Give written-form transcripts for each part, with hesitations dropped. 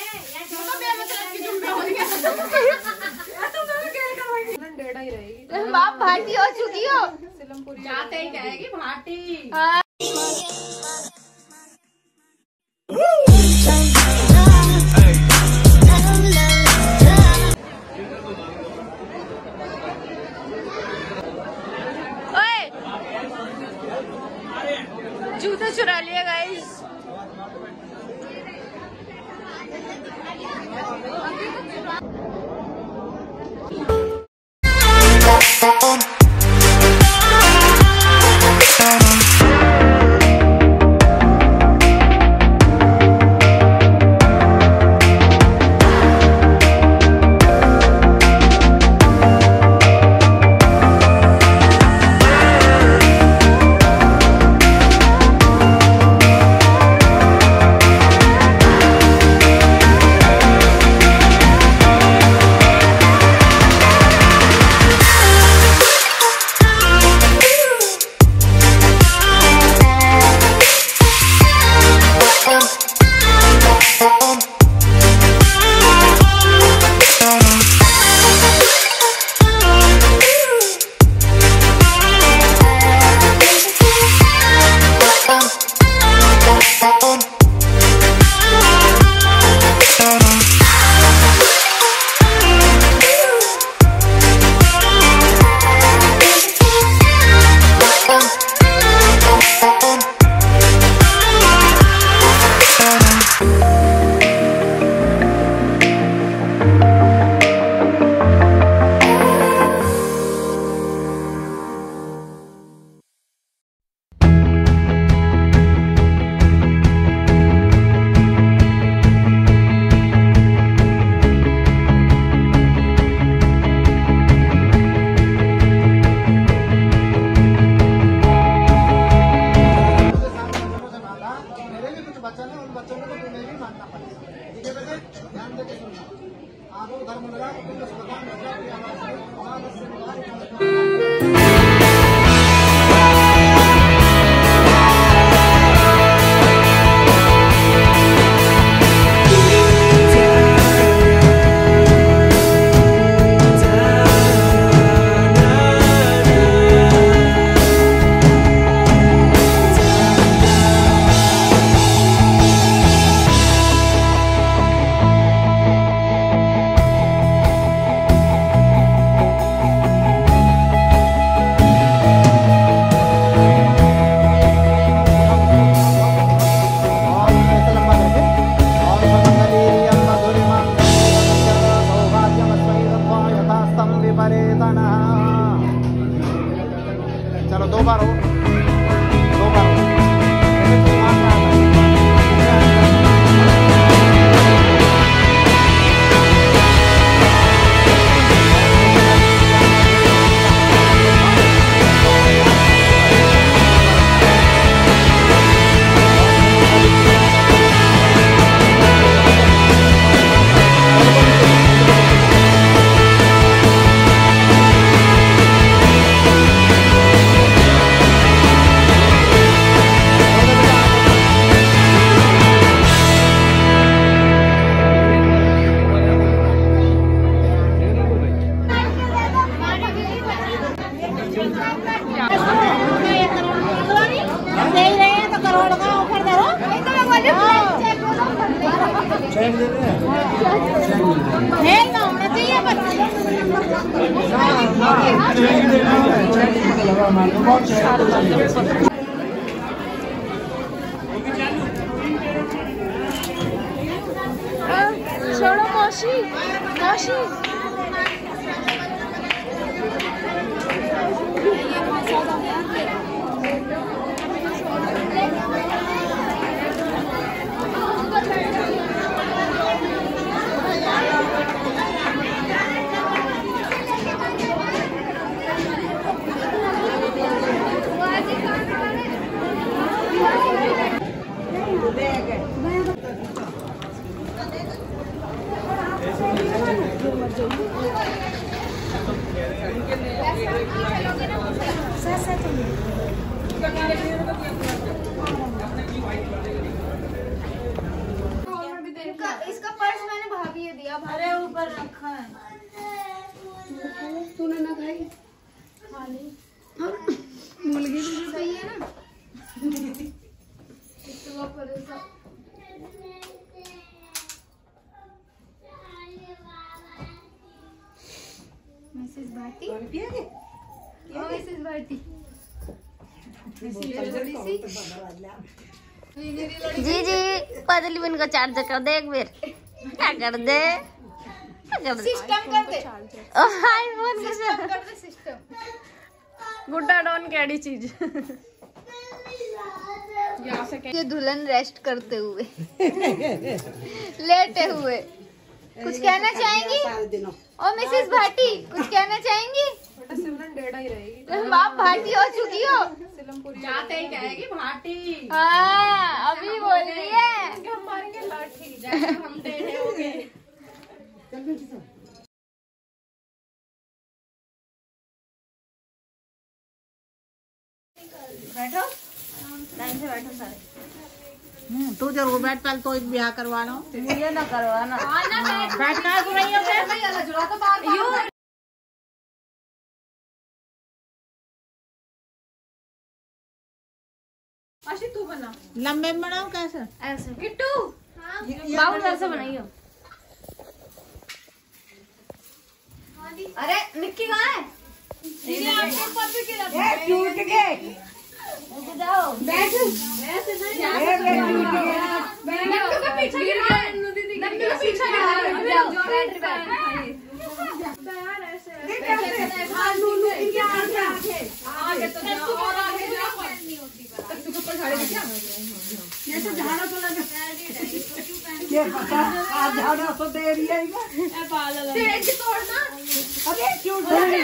बाप भाटी हो चुकी हो, जाते ही कहेगी भाटी। जूते चुरा लिए गाइस। चलो दो बार हो, दो बार हो। छोड़ो मौसी, मौसी इसका पर्स मैंने भाभी ये दिया। अरे ऊपर रखा है। तूने ना खाई? खा ली। मुर्गी भी सही है ना? मिसेस भाटी। मिसेस भाटी। जी जी पतली बन का चार्ज कर दे एक बार। क्या कर दे? सिस्टम कर दे। आईफोन का सिस्टम कर दे। सिस्टम गुड्डा डॉन कैडी चीज। ये दुल्हन रेस्ट करते हुए लेटे हुए कुछ कहना चाहेंगी? और मिसेस भाटी कुछ कहना चाहेंगी? डेढ़ा ही रहेगी। बाप भाटी हो चुकी हो। जाते ही कहेगी भाटी। हाँ अभी बोल रही है। हम मारेंगे लाठी जैसे हम टेढ़े हो गए। बैठो लाइन से बैठो सारे। तू जरूर बैठ, पहले तो एक ब्याह करवा लो। मुझे ना करवाना। बैठना है नहीं है। तू बना लंबे में बनाओ कैसे? ऐसे किट्टू बाबू ऐसे बनाइयो। अरे निक्की कहाँ है? टूट गए। जाओ बैठो। पीछे गिर गया। पीछे झाड़ा तो दे रही है। तोड़ना। अरे क्यों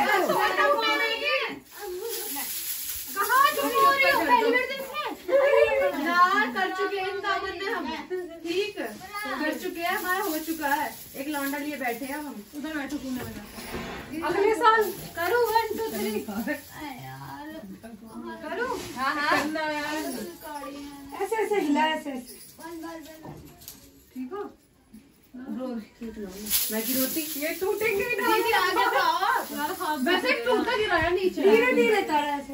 कर चुके हैं दामन में हम। ठीक कर चुके हैं, हमारा हो चुका है। एक लौंडा लिए बैठे हैं हम। उधर बैठो कूने में। अगले साल करो 1 2 3 करो। हाँ ऐसे ऐसे हिला ऐसे। ठीक हो? मैं की रोटी ये टूटेंगे ना। दीदी आगे जाओ। वैसे टूटा गिराया नीचे। धीरे धीरे तारा ऐसे।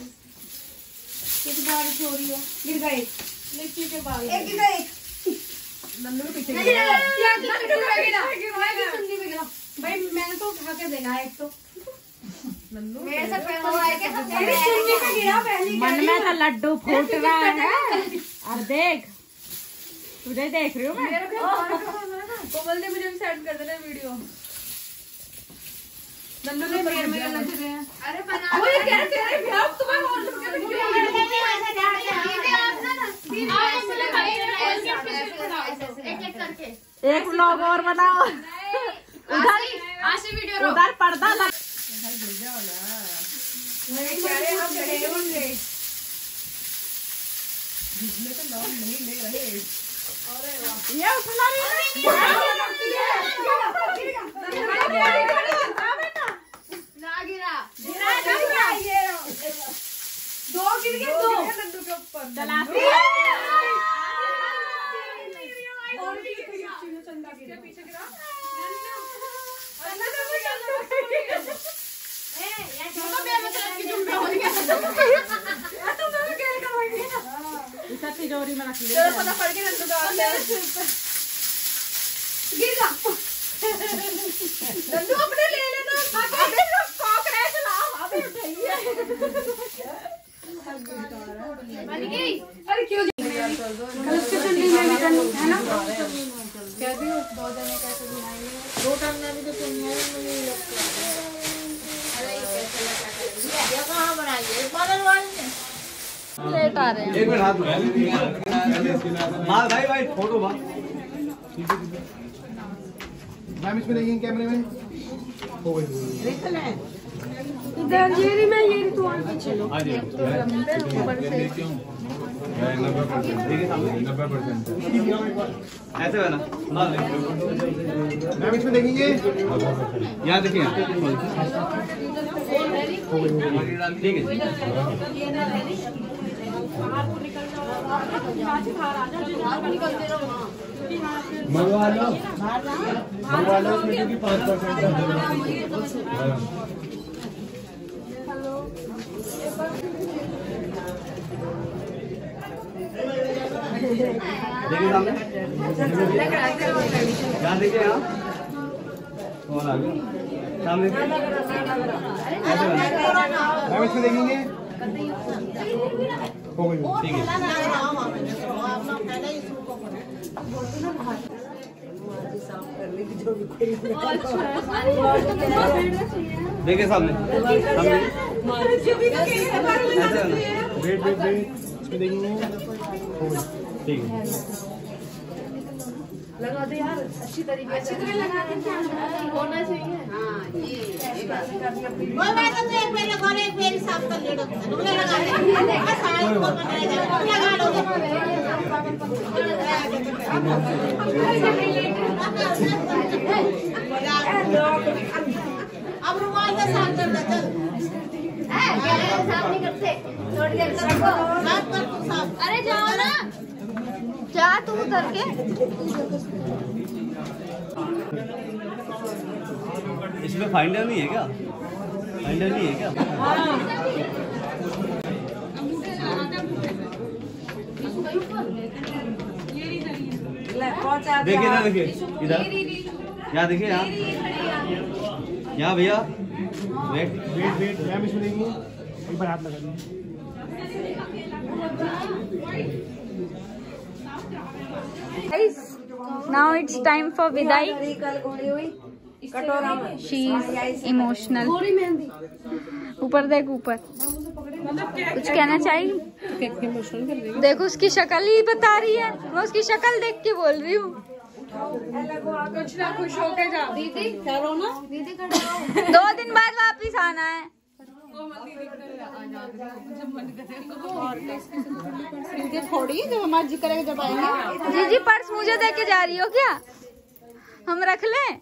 किस बारिश हो रही है? गिर गए नीचे के बाल। एक गिर गए। नंदू पीछे भाई मैंने तो उठा के देना है। एक तो मेरे से पैसा हुआ क्या? मन में तो लड्डू फूट रहा है। और देख तुझे देख रही हूँ मैं। कोमल ने मुझे सेंड कर देना वीडियो। नंदू के पैर में लग रहे हैं। अरे बना वो ये कैसे है भैया? तुम्हें और लोग के वीडियो एक करके एक व्लॉग और बनाओ। उधर आशी वीडियो उधर पर्दा लग। ये उठना नहीं ना गिरा। दो गिर गए। दो नंदू के ऊपर चला। पीछे गिरा। तिजोरी में रख ले। पता पड़ गया नंदू का गिर नंदू अपने ले लेना। अबे कॉकरोच लाओ। अबे भैया बन गई। अरे क्यों उसके ठंडी में भी है ना? क्या दी 2 जने कैसे बनाएंगे? 2 टाइम में भी तो सुनिए मुझे अरे ये कैसे लगा करेंगे? ये कहां बनाएंगे? पालन वाले ने लेट आ रहे हैं। एक मिनट हाथ माल भाई भाई फोटो बात मैम इसमें देखिए कैमरे में हो गई देख ले। इधर ये में ये तो और पीछे लो। आज ऊपर से देखिए 90% ऐसे है ना मैम इसमें देखेंगे यहाँ देखिए ठीक है। मंगवा लो उसमें क्योंकि 5% देखिए सामने यहाँ देखिए यहाँ कौन आ गया सामने मैम इसमें देखेंगे हो गई ठीक है देखिए सामने वेट इसमें देखेंगे हो गई ठीक है लगा दे यार अच्छी तरीके से लगा दे होना चाहिए। हाँ ये बात वो मैं तो एक बार लगा ले एक बार साफ कर ले दो लगा दे साइड को लगा लो अब रुमाल का साफ कर दे चल साफ नहीं करते थोड़ी देर साफ कर तू साफ अरे जाओ ना जा तू उतर के इसमें फाइंडर नहीं है क्या फाइंडर नहीं है क्या देखिए ना देखिए इधर यहाँ देखिए यहाँ भैया वेट मैम इसमें देखिए एक बार हाथ लगा दीजिए Guys, now it's time for Vidai. She is emotional. ऊपर देख ऊपर कुछ कहना चाहिए देखो उसकी शक्ल ही बता रही है मैं उसकी शक्ल देख के बोल रही हूँ कुछ ना खुश होके जा दीदी चलो ना दीदी 2 दिन बाद वापिस आना है थोड़ी जब हमारा जी करेगा जब आएंगे जी पर्स मुझे दे के जा रही हो क्या हम रख लें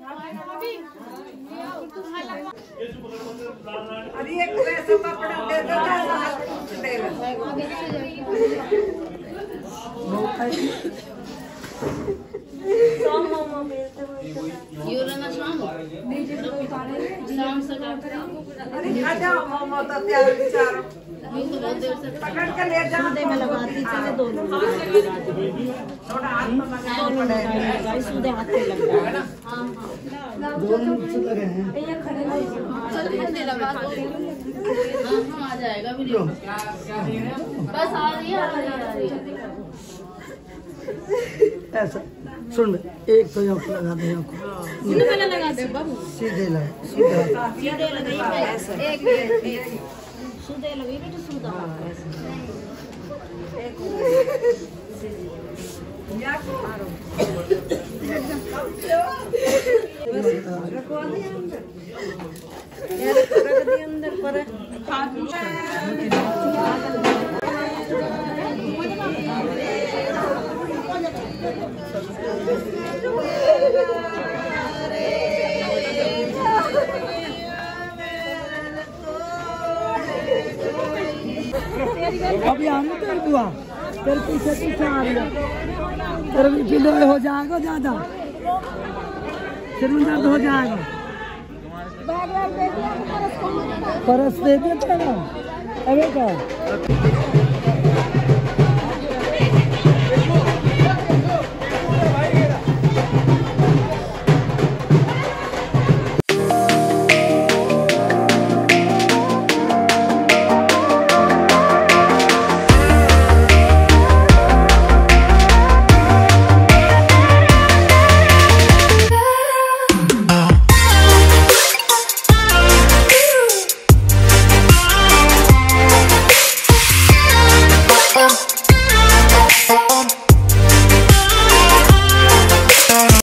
पकड़ के ले जाओ में लगाती चले दोनों थोड़ा हाथ में सीधे हाथ पे लग रहा है ना दोनों लगे हैं ये खड़े चल लगा दो हां आ जाएगा वीडियो बस आ रही है ऐसा सुन एक तो यहाँ लगा दे सीधे पहले लगा दे बाबू सीधे लगा सीधे लगाइए ऐसे एक सीधे लगाइए तो सीधा अंदर पर अभी आने तेरे बुआ तेरे पीछे आ रही है तेरे पीछे हो जाएगा ज्यादा सिर में दर्द हो जाएगा परस दे दिया तेरा अबे क्या